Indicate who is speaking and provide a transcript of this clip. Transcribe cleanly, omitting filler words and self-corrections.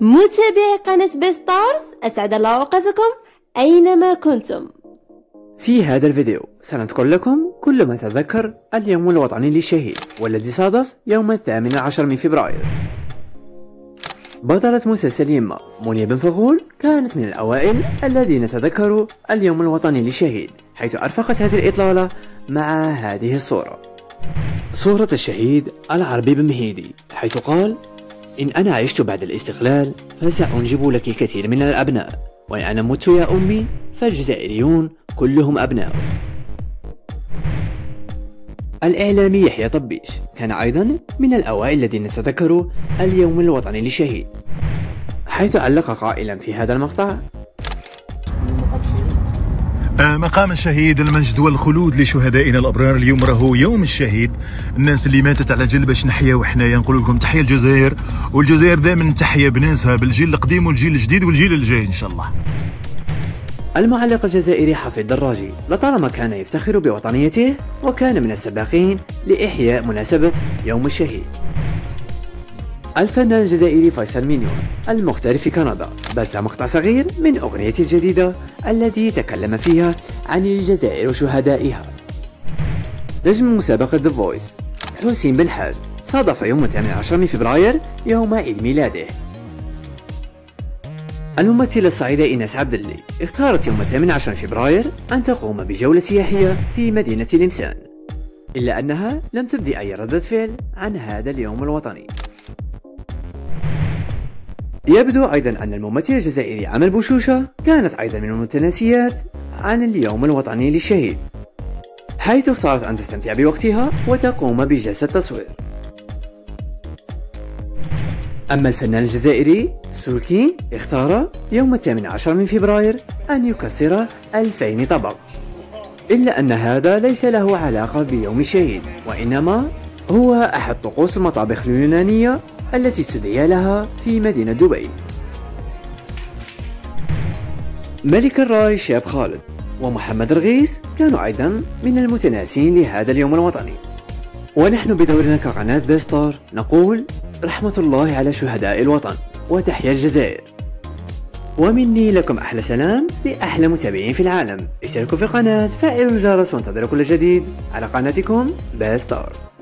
Speaker 1: متابعي قناة بيستارز، أسعد الله أوقاتكم أينما كنتم.
Speaker 2: في هذا الفيديو سنذكر لكم كل ما تذكر اليوم الوطني للشهيد، والذي صادف يوم 18 من فبراير. بطلة مسلسل يما منيا بن فغول كانت من الأوائل الذين تذكروا اليوم الوطني للشهيد، حيث أرفقت هذه الإطلالة مع هذه الصورة، صورة الشهيد العربي بن مهيدي، حيث قال: إن أنا عشت بعد الاستقلال فسأنجب لك الكثير من الأبناء، وإن أنا مت يا أمي فالجزائريون كلهم أبناء. الإعلامي يحيى طبيش كان أيضا من الأوائل الذين تذكروا اليوم الوطني للشهيد، حيث علق قائلا في هذا المقطع:
Speaker 3: مقام الشهيد المجد والخلود لشهدائنا الابرار. اليوم راهو يوم الشهيد، الناس اللي ماتت على جل باش نحيا وحنايا نقول لكم تحيه الجزائر، والجزائر دائما تحيه بناسها، بالجيل القديم والجيل الجديد والجيل الجاي ان شاء الله.
Speaker 2: المعلق الجزائري حفيظ دراجي لطالما كان يفتخر بوطنيته، وكان من السباقين لإحياء مناسبة يوم الشهيد. الفنان الجزائري فيصل مينيون المغترب في كندا بث مقطع صغير من أغنيته الجديدة التي تكلم فيها عن الجزائر وشهدائها. نجم مسابقة The Voice حسين بن حاج صادف يوم 18 من فبراير يوم عيد ميلاده. الممثلة الصعيدة إيناس عبدالله اختارت يوم 18 فبراير أن تقوم بجولة سياحية في مدينة لمسان، إلا أنها لم تبدي أي ردة فعل عن هذا اليوم الوطني. يبدو أيضا أن الممثل الجزائري عمل بوشوشة كانت أيضا من المتناسيات عن اليوم الوطني للشهيد، حيث اختارت أن تستمتع بوقتها وتقوم بجلسة تصوير. أما الفنان الجزائري سولكي اختار يوم 18 من فبراير أن يكسر 2000 طبق، إلا أن هذا ليس له علاقة بيوم الشهيد، وإنما هو أحد طقوس المطابخ اليونانية التي استدعي لها في مدينة دبي. ملك الراي شاب خالد ومحمد رغيس كانوا أيضا من المتناسين لهذا اليوم الوطني. ونحن بدورنا كقناة بيستار نقول رحمة الله على شهداء الوطن، وتحيا الجزائر. ومني لكم أحلى سلام لأحلى متابعين في العالم. اشتركوا في القناة، فعلوا الجرس، وانتظروا كل جديد على قناتكم بيستارز.